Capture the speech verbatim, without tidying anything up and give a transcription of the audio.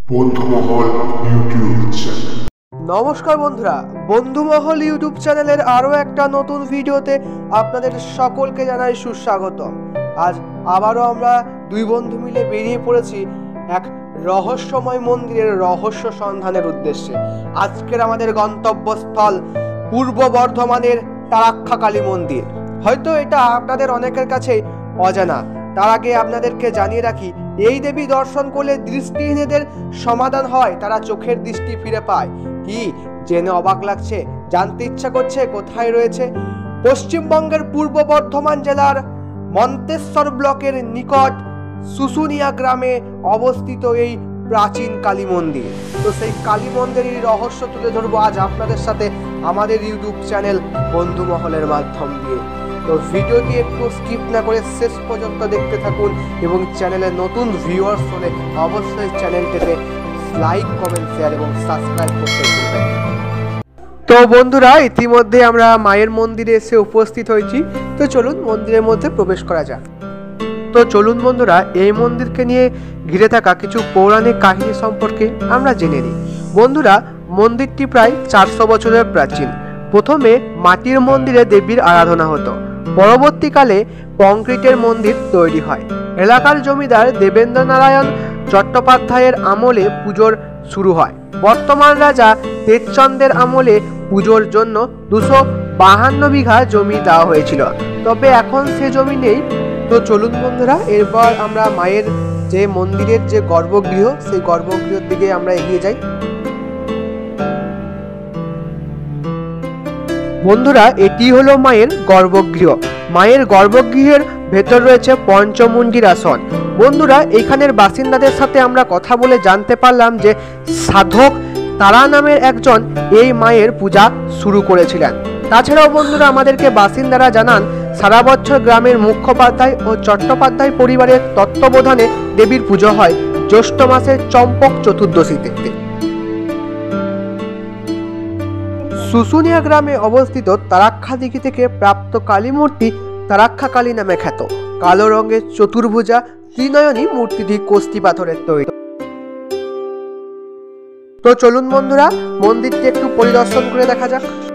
বন্ধুমহল YouTube channel. নমস্কার বন্ধুরা, বন্ধুমহল YouTube চ্যানেলের আরও একটা নতুন ভিডিওতে আপনাদের সকলকে জানাই সুস্বাগত। আজ আবারও আমরা দুই বন্ধু মিলে বেরিয়ে পড়েছি এক রহস্যময় মন্দিরের রহস্য সন্ধানের উদ্দেশ্যে। আজকের আমাদের গন্তব্যস্থল পূর্ব বর্ধমানের তারাক্ষ্যা কালী মন্দির। হয়তো এটা আপনাদের অনেকের কাছেই অজানা। তার আগে আপনাদেরকে জানিয়ে রাখি, এই দেবী দর্শন করলে দৃষ্টিহীনদের সমাধান হয়, তারা চোখের দৃষ্টি ফিরে পায়। কি জেনে অবাক লাগছে? জানতে ইচ্ছা করছে কোথায় রয়েছে? পশ্চিমবঙ্গের পূর্ব বর্ধমান জেলার মন্তেশ্বর ব্লকের নিকট শুশুনিয়া গ্রামে অবস্থিত এই প্রাচীন কালী মন্দির। তো সেই কালী মন্দিরের রহস্য তুলে ধরবো আজ আপনাদের সাথে আমাদের ইউটিউব চ্যানেল বন্ধুমহলের মাধ্যম দিয়ে। তো ভিডিওটি একটু স্কিপ না করে শেষ পর্যন্ত দেখতে থাকুন এবং চ্যানেলে নতুন ভিউয়ার্স হলে অবশ্যই চ্যানেলটিতে লাইক, কমেন্ট, শেয়ার এবং সাবস্ক্রাইব করতে ভুলবেন না। তো বন্ধুরা, ইতিমধ্যে আমরা মায়ের মন্দিরে এসে উপস্থিত হয়েছি। তো চলুন মন্দিরের মধ্যে প্রবেশ করা যাক। তো চলুন বন্ধুরা, এই মন্দিরকে নিয়ে ঘিরে থাকা কিছু পৌরাণিক কাহিনী সম্পর্কে আমরা জেনে নিই। বন্ধুরা, মন্দিরটি প্রায় চারশো বছরের প্রাচীন। প্রথমে মাটির মন্দিরে দেবীর আরাধনা হতো। পরবর্তীকালে কংক্রিটের মন্দির তৈরি হয়। এলাকার জমিদার দেবেন্দ্র নারায়ণ চট্টোপাধ্যায়ের আমলে পুজোর শুরু হয়। বর্তমান রাজা তেজচন্দ্রের আমলে পুজোর জন্য দুশো বাহান্ন বিঘা জমি দেওয়া হয়েছিল, তবে এখন সে জমি নেই। তো চলুন বন্ধুরা, এরপর আমরা মায়ের যে মন্দিরের যে গর্ভগৃহ, সেই গর্ভগৃহের দিকে আমরা এগিয়ে যাই। বন্ধুরা, এটি হলো মায়ের গর্ভগৃহ। মায়ের গর্ভগৃহের ভেতর রয়েছে পঞ্চমুণ্ডির আসন। বন্ধুরা, এখানের বাসিন্দাদের সাথে আমরা কথা বলে জানতে পারলাম যে সাধক তারা নামের একজন এই মায়ের পূজা শুরু করেছিলেন। তাছাড়াও বন্ধুরা, আমাদেরকে বাসিন্দারা জানান সারা বছর গ্রামের মুখ্যোপাধ্যায় ও চট্টোপাধ্যায় পরিবারের তত্ত্বাবধানে দেবীর পুজো হয় জ্যৈষ্ঠ মাসের চম্পক চতুর্দশীতে। শুশুনিয়া গ্রামে অবস্থিত তারাক্ষ্যা দিঘি থেকে প্রাপ্ত কালী মূর্তি তারাক্ষ্যা কালী নামে খ্যাত। কালো রঙের চতুর্ভুজা ত্রিনয়নী মূর্তিটি কোষ্ঠী পাথরের তৈরি। তো চলুন বন্ধুরা, মন্দিরটি একটু পরিদর্শন করে দেখা যাক।